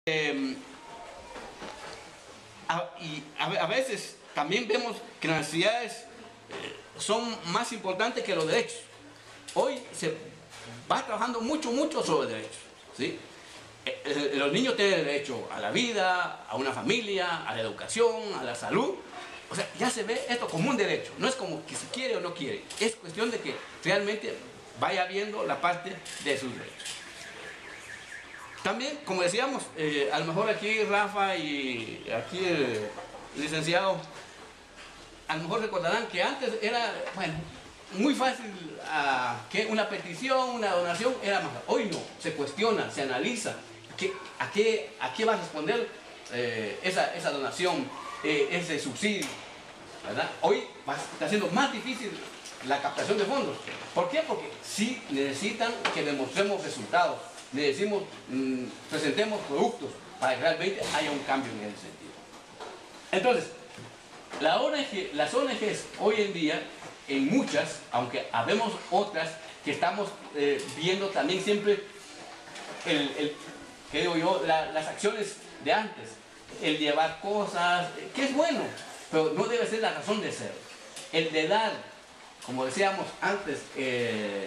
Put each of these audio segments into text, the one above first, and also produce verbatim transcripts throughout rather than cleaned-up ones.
Eh, a, y a, a veces también vemos que las necesidades eh, son más importantes que los derechos. Hoy se va trabajando mucho, mucho sobre derechos, ¿sí? Eh, eh, los niños tienen derecho a la vida, a una familia, a la educación, a la salud. O sea, ya se ve esto como un derecho. No es como que si quiere o no quiere. Es cuestión de que realmente vaya viendo la parte de sus derechos. También, como decíamos, eh, a lo mejor aquí Rafa y aquí el licenciado, a lo mejor recordarán que antes era, bueno, muy fácil uh, que una petición, una donación era más. Hoy no, se cuestiona, se analiza que, a, qué, a qué va a responder eh, esa, esa donación, eh, ese subsidio, ¿verdad? Hoy va, está siendo más difícil la captación de fondos. ¿Por qué? Porque sí necesitan que demostremos resultados. Le decimos, mmm, presentemos productos para que realmente haya un cambio en ese sentido. Entonces, la O N G, las O N Ges hoy en día, en muchas, aunque habemos otras que estamos eh, viendo también siempre el, el, ¿qué digo yo? La, las acciones de antes, el llevar cosas, que es bueno, pero no debe ser la razón de ser. El de dar, como decíamos antes, eh,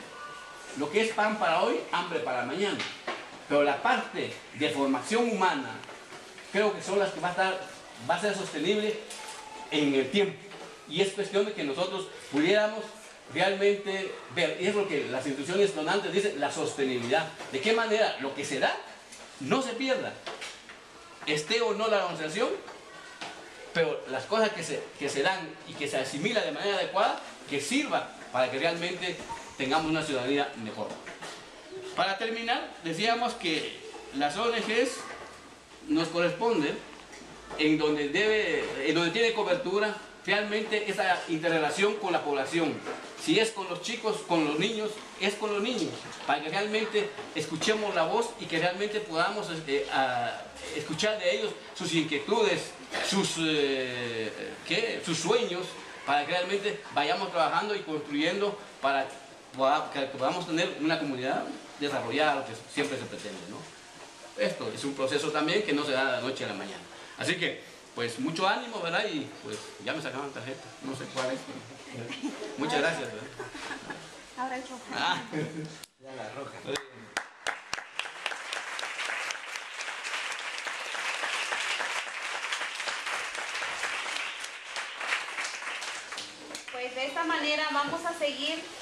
lo que es pan para hoy, hambre para mañana. Pero la parte de formación humana, creo que son las que va a, estar, va a ser sostenible en el tiempo. Y es cuestión de que nosotros pudiéramos realmente ver, y es lo que las instituciones donantes dicen, la sostenibilidad. De qué manera lo que se da no se pierda, esté o no la organización, pero las cosas que se, que se dan y que se asimilan de manera adecuada, que sirva para que realmente tengamos una ciudadanía mejor. Para terminar, decíamos que las O N Ges nos corresponden en donde, debe, en donde tiene cobertura realmente esa interrelación con la población. Si es con los chicos, con los niños, es con los niños, para que realmente escuchemos la voz y que realmente podamos eh, a, escuchar de ellos sus inquietudes, sus, eh, ¿qué? sus sueños, para que realmente vayamos trabajando y construyendo para que podamos tener una comunidad desarrollada, lo que siempre se pretende, ¿no? Esto es un proceso también que no se da de la noche a la mañana. Así que, pues, mucho ánimo, ¿verdad? Y, pues, ya me sacaron tarjeta, no sé cuál es. Muchas gracias, ¿verdad? Ahora el rojo. Ah. Ya la roja. Pues de esta manera vamos a seguir